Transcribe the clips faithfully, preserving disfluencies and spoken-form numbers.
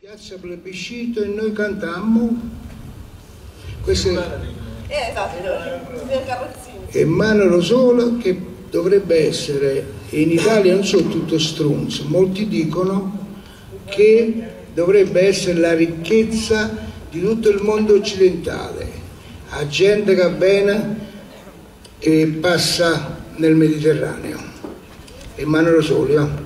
Piazza Plebiscito e noi cantammo queste eh, esatto, del carrozzino. e Mano Rosola, che dovrebbe essere, in Italia non sono tutto stronzo, molti dicono che dovrebbe essere la ricchezza di tutto il mondo occidentale, a gente che avvena e passa nel Mediterraneo. E Mano Rosola.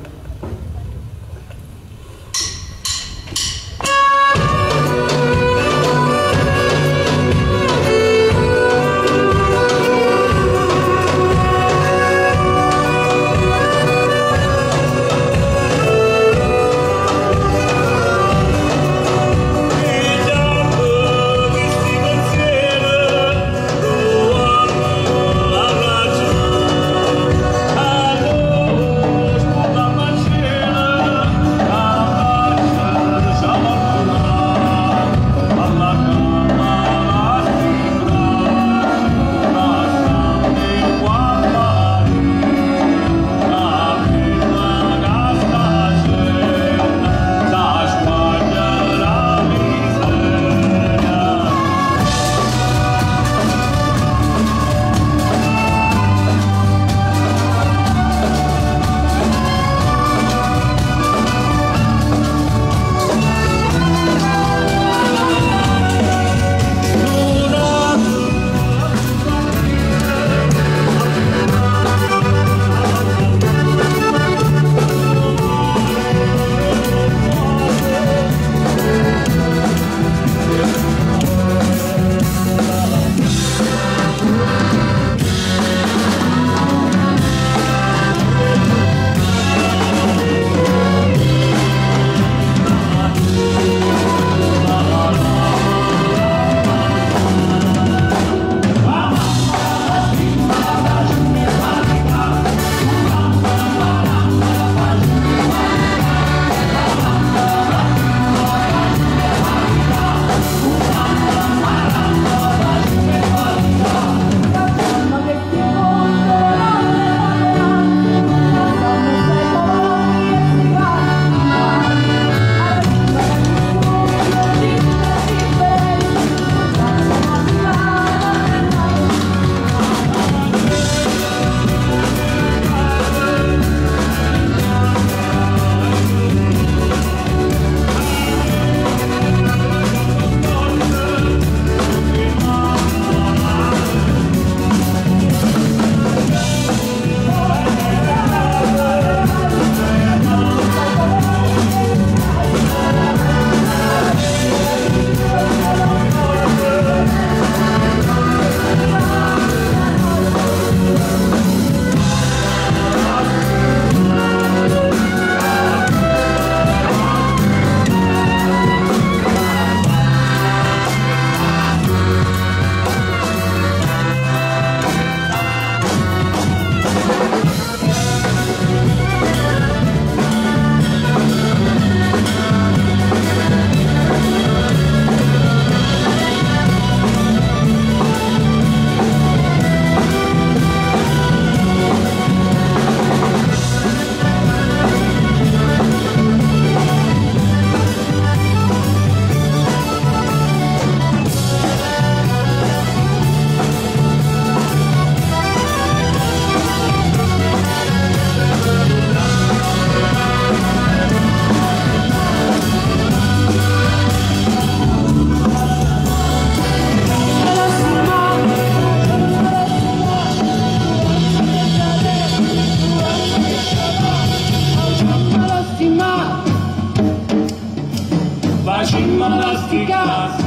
Facimmo la stica,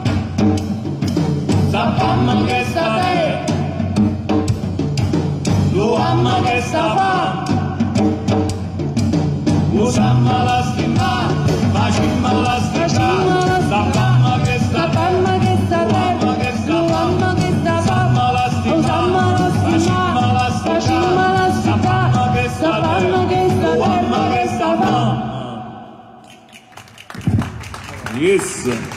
sappiamo che sta te, lo amma che sta fa, usammo la stima, facimmo la stica, sappiamo che sta te, lo amma che sta fa, usammo la stima, facimmo la stica, sappiamo che sta te, lo amma che sta fa. Yes.